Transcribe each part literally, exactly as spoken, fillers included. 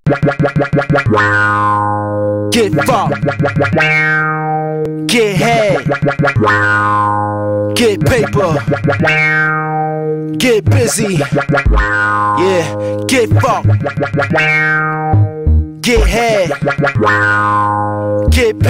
Get fucked. Get head. Get paper. Get busy. Yeah, get fucked. Get head. Get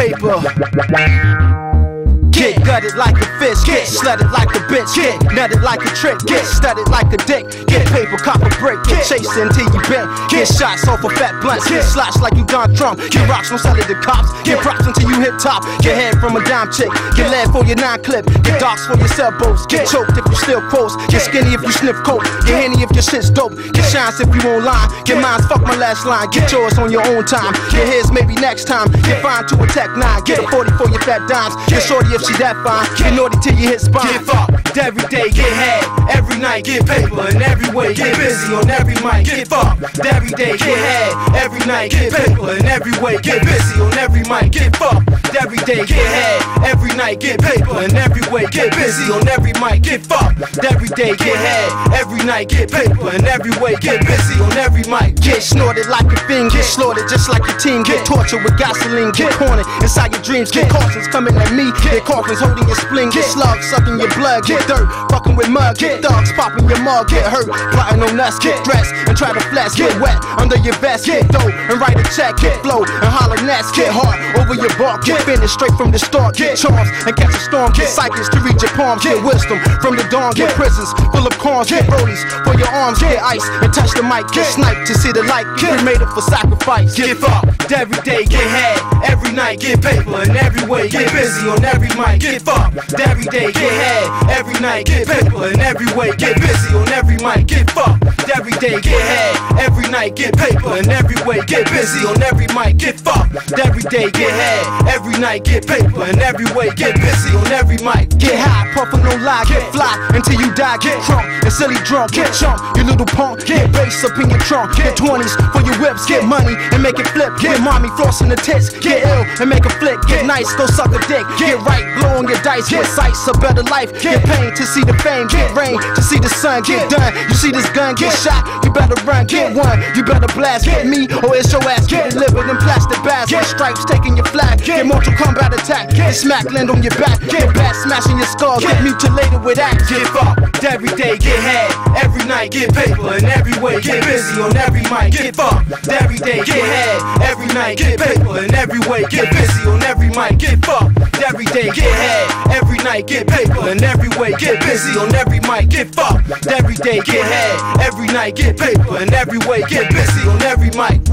paper. Get gutted like a fish, get slutted like a bitch, get nutted like a trick, get studded like a dick, get paper, cop a brick, get chased until you bent, get shots off of fat blunts, get slots like you Don Trump, get rocks from selling to cops, get props until you hit top, get head from a dime chick, get lead for your nine clip, get docs for your sailboats, get choked if you still close, get skinny if you sniff coke, get henny if your shit's dope, get shines if you won't lie, get mines, fuck my last line, get yours on your own time, get his maybe next time, get fine to a tech nine, get a forty for your fat dimes, get shorty if she that fine, get naughty till you hit spine. Get fucked every day, get head every night, get paper in every way, get busy on every mic. Get fucked every day, get head every night, get paper in every way, get busy on every mic. Get fucked every day, get head every night, get paper in every way, get busy on every mic. Get fucked every day, get head every night, get paper in every way, get busy on every mic. Get snorted like a fiend, get slaughtered just like your team, get tortured with gasoline, get cornered inside your dreams, get cautions coming at me, get coffins holding your spleen, get slugs sucking your blood, get dirt fucking with mud, get thugs popping your mug, get hurt plotting on us, get dressed and try to flex, get wet under your vest, get dough and write a check, get flow and holler nets, get hard over your bark, get finished straight from the start, get Charmz and catch a storm, get cycles to reach your palms, get wisdom from the dawn, get prisons full of corns, get rollies for your arms, get ice and touch the mic, get sniped to see the light, get made up for sacrifice. Get fucked every day, get head every night, get paper in every way, get busy on every mic. Get fucked every day, get head every night, get paper in every way, get busy on every mic. Get fucked every day, get head every night, get paper in every way, get busy on every mic. Get fucked every day, get head every night, get paper in every way, get busy on every mic. Get high, puffin' no lie, get fly until you die, get drunk and silly drunk, get chump, you little punk, get bass up in your trunk, get twenties for your whips, get money and make it flip, get mommy flossing the tits, get ill and make a flick, get nice, go suck a dick, get right, blow on your dice, get sights, a better life, get pain to see the fame, get rain to see the sun, get done, you see this gun, get shot, you better run, get one, you better blast, get me or it's your ass, get delivered in plastic bags, get stripes taking your flag, get Mortal Kombat attack, get smack land on your back, get bat smashing your skull, get mutilated with axe. Get fucked every day, get head every night, get paper in every way, get busy on every mic. Get fucked every day, get head every night, get paper in every way, get busy on every mic. Get fucked every day, get head every night, get paper in every way, get busy on every mic. Get fucked every day, get head every night, get paper in every way, get busy on every mic.